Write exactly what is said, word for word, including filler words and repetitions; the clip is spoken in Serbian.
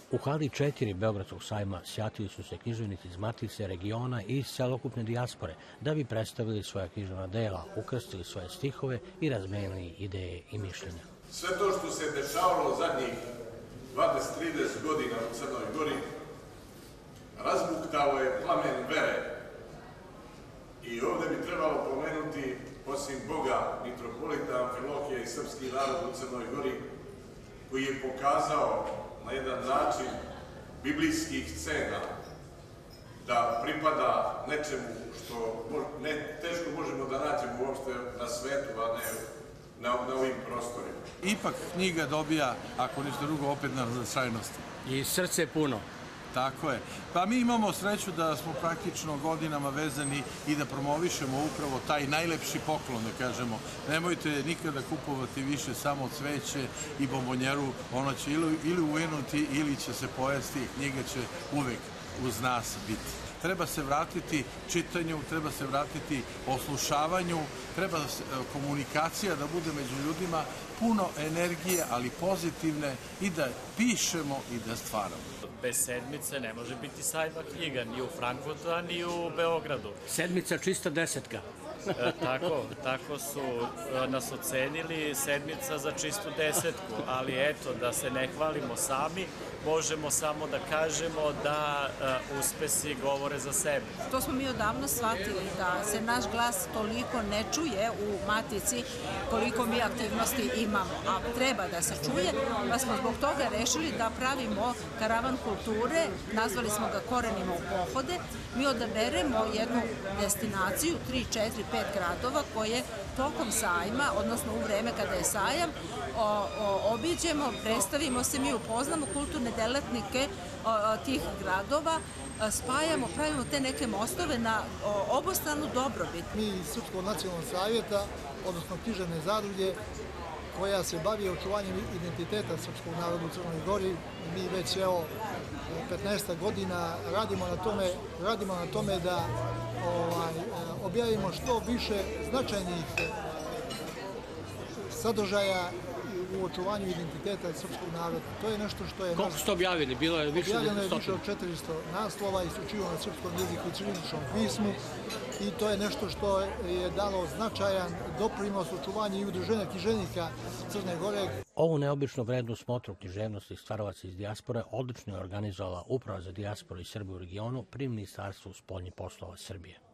U hali četiri Beogradskog sajma sjatili su se književnici iz Matice, regiona i iz celokupne dijaspore da bi predstavili svoja književna dela, ukrstili svoje stihove i razmenili ideje i mišljenja. Sve to što se dešavalo zadnjih dvadeset do trideset godina u Crnoj Gori razbuktao je plamen vere. I ovde bi trebalo pomenuti, osim Boga, mitropolita Amfilohija i srpski narod u Crnoj Gori, koji je pokazao na jedan način biblijskih scena da pripada nečemu što ne, teško možemo da nađemo uopšte na svetu, a ne na, na ovim prostorima. Ipak knjiga dobija, ako ništa drugo, opet na značajnosti. I srce puno. Tako je. Pa mi imamo sreću da smo praktično godinama vezani i da promovišemo upravo taj najlepši poklon, da kažemo. Nemojte nikada kupovati više samo cveće i bombonjeru, ono će ili, ili uvinuti ili će se pojesti, knjiga će uvek uz nas biti. Treba se vratiti čitanju, treba se vratiti oslušavanju, treba komunikacija da bude među ljudima, puno energije, ali pozitivne, i da pišemo i da stvaramo. Bez sedmice ne može biti sajma knjiga, ni u Frankfurtu, ni u Beogradu. Sedmica čista desetka. E, tako, tako su nas ocenili, sedmica za čistu desetku, ali eto, da se ne hvalimo sami, možemo samo da kažemo da uh, uspesi govore za sebe. To smo mi odavno shvatili, da se naš glas toliko ne čuje u Matici koliko mi aktivnosti imamo, a treba da se čuje, pa smo zbog toga rešili da pravimo karavan kulture, nazvali smo ga Korenima u pohode. Mi odaberemo jednu destinaciju, tri, četiri, pet gradova koje tokom sajma, odnosno u vreme kada je sajam, o, o, obiđemo, predstavimo se, mi upoznamo kulturne delatnike o, tih gradova, spajamo, pravimo te neke mostove na o, obostranu dobrobit. Mi iz Srpskog nacionalnog savjeta, odnosno književne zadruge, koja se bavi očuvanjem identiteta srpskog naroda u Crnoj Gori, mi već evo petnaest godina radimo na tome, radimo na tome da ovaj, objavimo što više značajnih sadržaja u očuvanju identiteta srpskog naroda. To je nešto što je... Koliko ste objavili? Bilo je više objavljeno je više od četiristo naslova, isključivo na srpskom jeziku i ćiriličnom pismu, i to je nešto što je dalo značajan doprinos očuvanju i udruženja književnika Crne Gore. Ovu neobično vrednu smotru književnosti stvaralaca iz dijaspore odlično je organizovala Uprava za dijasporu i Srbiju u regionu pri Ministarstvu spoljnih poslova Srbije.